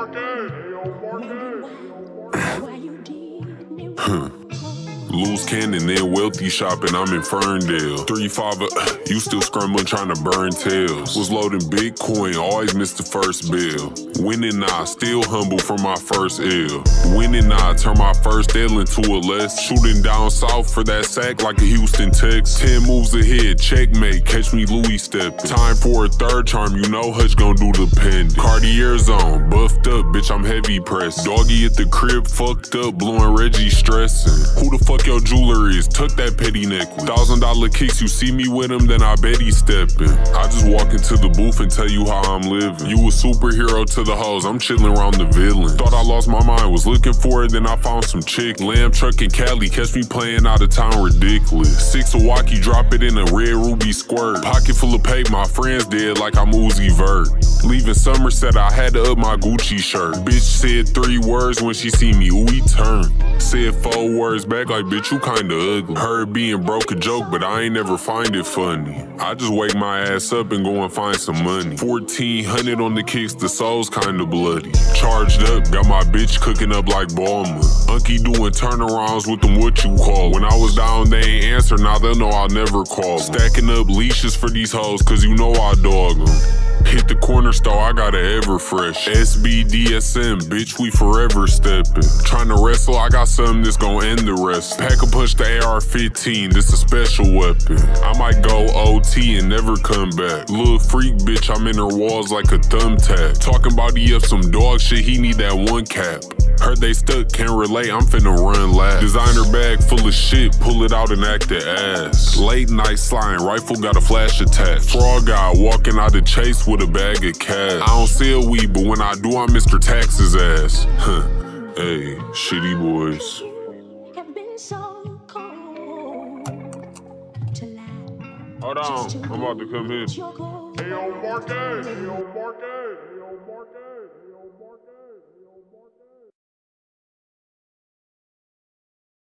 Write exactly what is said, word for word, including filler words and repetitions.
Loose cannon and wealthy shopping, I'm in Ferndale. three five, uh, you still scrambling trying to burn tails. Was loading Bitcoin, always missed the first bill. Winning I, still humble from my first L. Winning I, turn my first L into a less. Shooting down south for that sack like a Houston Tex. Ten moves ahead, checkmate, catch me Louis stepping. Time for a third charm, you know Hutch gon' do the pendant. Cartier zone, buffed up, bitch, I'm heavy pressed. Doggy at the crib, fucked up, blowing Reggie stressing. Who the fuck your jeweler is? Tuck that petty necklace. Thousand dollar kicks, you see me with him, then I bet he steppin'. I just walk into the booth and tell you how I'm living. You a superhero to the hoes, I'm chillin' around the villain. Thought I lost my mind, was looking for it, then I found some chick. Lamb truck in Cali, catch me playing out of town ridiculous. Six Milwaukee, drop it in a red ruby squirt. Pocket full of paper, my friends dead like I'm Uzi Vert. Leaving Somerset, I had to up my Gucci shirt. Bitch said three words when she see me, ooh, he turned. Said four words back like, bitch, you kinda ugly. Heard being broke a joke, but I ain't never find it funny. I just wake my ass up and go and find some money. fourteen hundred on the kicks, the soul's kinda bloody. Charged up, got my bitch cooking up like Balma. Unky doing turnarounds with them what you call. When I was down, they ain't answer, now they'll know I'll never call. Stacking up leashes for these hoes, cause you know I dog them. Hit the corner store, I got a Everfresh. S B D S M, bitch, we forever steppin'. Tryna wrestle, I got something that's gon' end the rest. Pack a punch the A R fifteen, this a special weapon. I might go O T and never come back. Little freak bitch, I'm in her walls like a thumbtack. Talking about he up some dog shit, he need that one cap. Heard they stuck, can't relate, I'm finna run last. Designer bag full of shit, pull it out and act the ass. Late night sliding, rifle got a flash attack. Frog guy walking out of chase with a bag of cash. I don't sell weed, but when I do, I'm Mister Tax's ass. Huh, hey, shitty boys. Hold on, I'm about to come in. Hey yo, Marquez! Hey yo, Marquez! Hey yo, Marquez! Hey yo, Marquez! Hey yo, Marquez!